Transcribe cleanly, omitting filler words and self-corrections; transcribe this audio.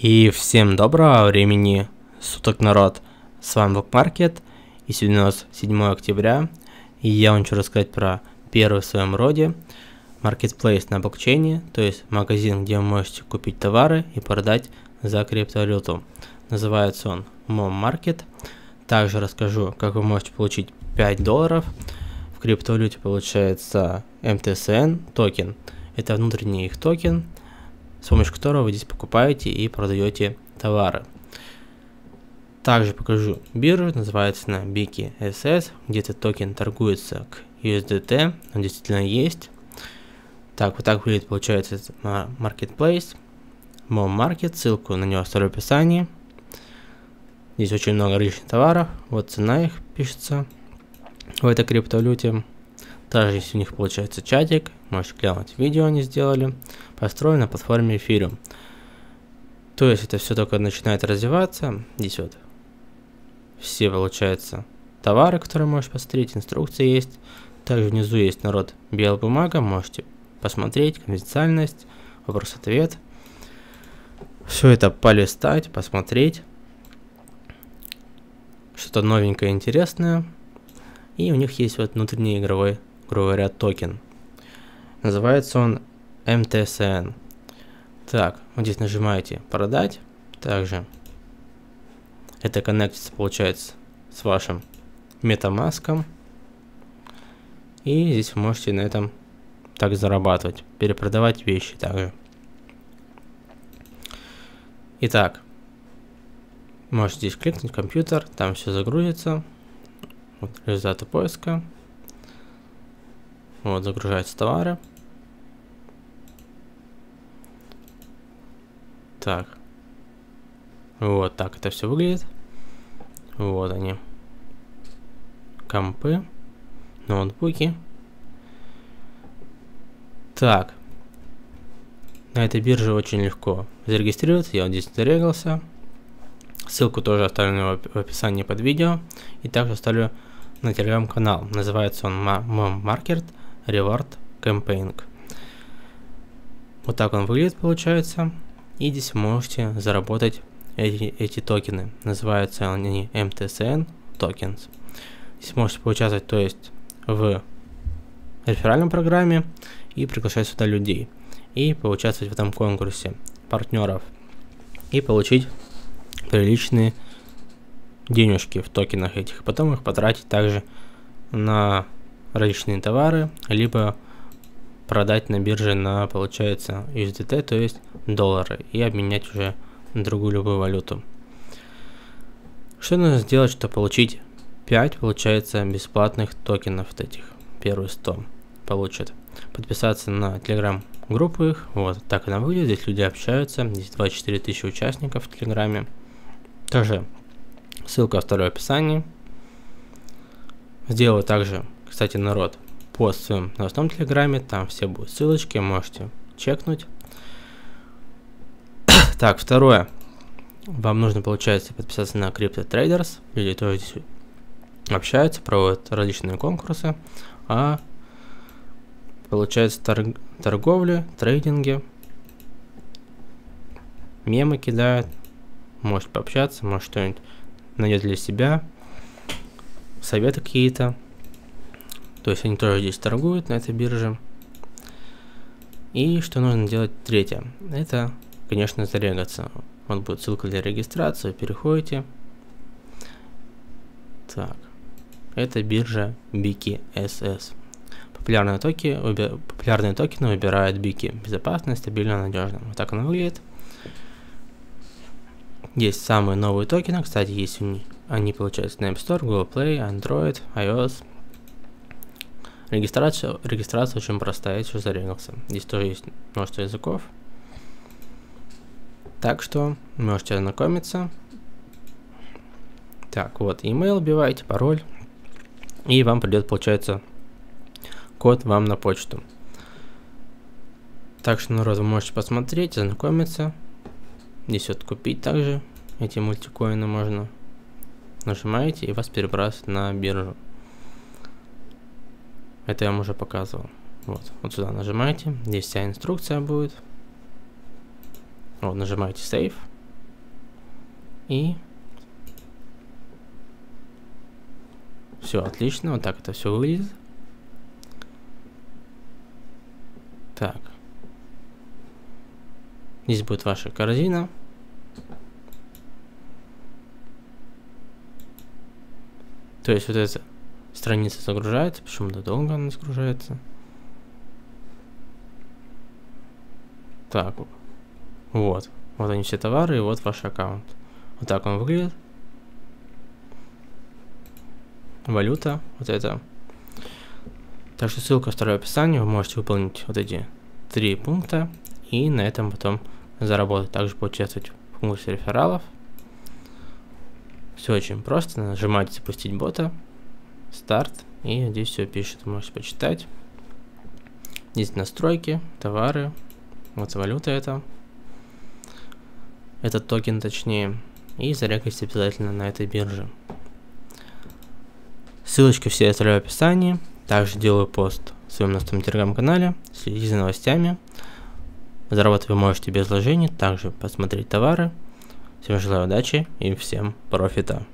И всем доброго времени суток, народ. С вами Bookmarket, и сегодня у нас 7 октября, и я вам хочу рассказать про первый в своем роде marketplace на блокчейне, то есть магазин, где вы можете купить товары и продать за криптовалюту. Называется он Mom Market. Также расскажу, как вы можете получить $5. В криптовалюте получается MTSN токен. Это внутренний их токен, с помощью которого вы здесь покупаете и продаете товары. Также покажу биржу, называется она BKSS, где этот токен торгуется к USDT, он действительно есть. Так, вот так выглядит, получается, Marketplace, Mom Market, ссылку на него оставлю в описании. Здесь очень много различных товаров, вот цена их пишется в этой криптовалюте. Также здесь у них получается чатик, можете глянуть видео они сделали, построен на платформе Ethereum. То есть это все только начинает развиваться. Здесь вот все, получается, товары, которые можете посмотреть, инструкции есть. Также внизу есть, народ, белая бумага, можете посмотреть, конфиденциальность, вопрос-ответ. Все это полистать, посмотреть. Что-то новенькое, интересное. И у них есть вот внутренний игровой, грубо говоря, токен. Называется он MTSN. Так, вот здесь нажимаете продать. Также это коннектится, получается, с вашим MetaMask. И здесь вы можете на этом так зарабатывать, перепродавать вещи также. Итак, можете здесь кликнуть компьютер, там все загрузится. Вот результаты поиска. Вот загружаются товары. Так. Вот так это все выглядит. Вот они. Компы. Ноутбуки. Так. На этой бирже очень легко зарегистрироваться. Я вот здесь зарегался. Ссылку тоже оставлю в описании под видео. И также оставлю на телеграм-канал. Называется он Mom Market Reward Campaign. Вот так он выглядит, получается. И здесь можете заработать эти токены. Называются они MTSN Tokens. Здесь можете поучаствовать, то есть, в реферальной программе и приглашать сюда людей. И поучаствовать в этом конкурсе партнеров. И получить приличные денежки в токенах этих. Потом их потратить также на различные товары, либо продать на бирже на, получается, USDT, то есть доллары, и обменять уже на другую любую валюту. Что нужно сделать, чтобы получить 5, получается, бесплатных токенов вот этих? Первые 100 получат. Подписаться на телеграм-группу их, вот так она выглядит, здесь люди общаются, здесь 24 тысячи участников в телеграме. Также ссылку оставлю в описании. Сделаю также, кстати, народ, пост в своем новостном телеграме, там все будут ссылочки, можете чекнуть. Так, второе. Вам нужно, получается, подписаться на CryptoTraders. Люди тоже здесь общаются, проводят различные конкурсы. А получается торговля, трейдинги. Мемы кидают. Можете пообщаться, может что-нибудь найдете для себя. Советы какие-то. То есть они тоже здесь торгуют на этой бирже. И что нужно делать третье? Это, конечно, зарегаться. Вот будет ссылка для регистрации, переходите. Так. Это биржа BKSS. Популярные токены выбирают BK. Безопасно, стабильно, надежно. Вот так оно выглядит. Есть самые новые токены. Кстати, есть они, получаются на App Store, Google Play, Android, iOS. Регистрация очень простая, я уже зарегался. Здесь тоже есть множество языков. Так что можете ознакомиться. Так, вот, email вбиваете, пароль. И вам придет, получается, код вам на почту. Так что, народ, вы можете посмотреть, ознакомиться. Здесь вот купить также эти мультикоины можно. Нажимаете, и вас перебрасывают на биржу. Это я вам уже показывал. Вот сюда нажимаете. Здесь вся инструкция будет. Вот, нажимаете Save. И все отлично, вот так это все выглядит. Так. Здесь будет ваша корзина. То есть вот эта страница загружается, почему-то долго она загружается. Так, вот они все товары, и вот ваш аккаунт. Вот так он выглядит. Валюта, вот это. Так что ссылка второе описание, вы можете выполнить вот эти 3 пункта и на этом потом заработать. Также поучаствовать в конкурсе рефералов. Все очень просто, нажимаете запустить бота, старт, и здесь все пишет, вы можете почитать. Здесь настройки, товары, вот валюта это. Этот токен точнее, и зарегайтесь обязательно на этой бирже. Ссылочки все я оставляю в описании. Также делаю пост в своем новостном телеграм-канале. Следите за новостями. Заработать вы можете без вложений. Также посмотреть товары. Всем желаю удачи и всем профита.